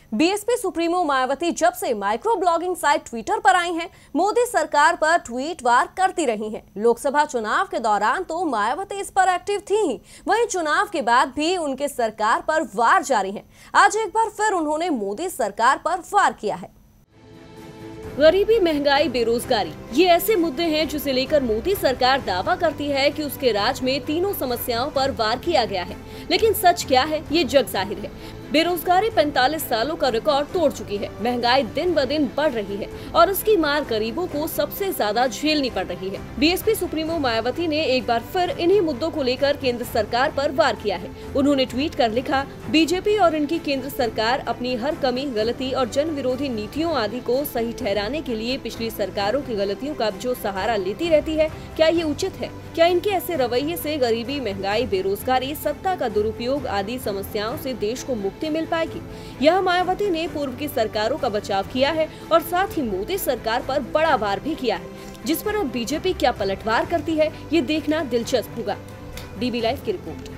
BSP supremo Mayawati जब से micro blogging site Twitter पर आई हैं, मोदी सरकार पर ट्वीट वार करती रही हैं। लोकसभा चुनाव के दौरान तो मायावती इस पर एक्टिव थी ही, वहीं चुनाव के बाद भी उनके सरकार पर वार जारी है। आज एक बार फिर उन्होंने मोदी सरकार पर वार किया है। गरीबी, महंगाई, बेरोजगारी, ये ऐसे मुद्दे हैं जिसे लेकर मोदी सरकार दावा करती है कि उसके राज में तीनों समस्याओं पर वार किया गया है। लेकिन सच क्या है, ये जग जाहिर है। बेरोजगारी 45 सालों का रिकॉर्ड तोड़ चुकी है। महंगाई दिन ब दिन बढ़ रही है और इसकी मार गरीबों को सबसे ज्यादा झेलनी पड़ रही है। बीएसपी सुप्रीमो मायावती ने एक बार फिर इन्हीं मुद्दों को लेकर केंद्र सरकार पर वार किया है। उन्होंने ट्वीट कर लिखा, बीजेपी और इनकी केंद्र सरकार अपनी हर कमी, गलती और जन विरोधी नीतियों आदि को सही ठहराने के लिए पिछली सरकारों की गलतियों का जो सहारा लेती रहती है, क्या ये उचित है? क्या इनके ऐसे रवैये से गरीबी, महंगाई, बेरोजगारी, सत्ता का दुरुपयोग आदि समस्याओं से देश को मुक्ति मिल पाएगी? यह मायावती ने पूर्व की सरकारों का बचाव किया है और साथ ही मोदी सरकार पर बड़ा वार भी किया है, जिस पर अब बीजेपी क्या पलटवार करती है, ये देखना दिलचस्प होगा। डीबी लाइव की रिपोर्ट।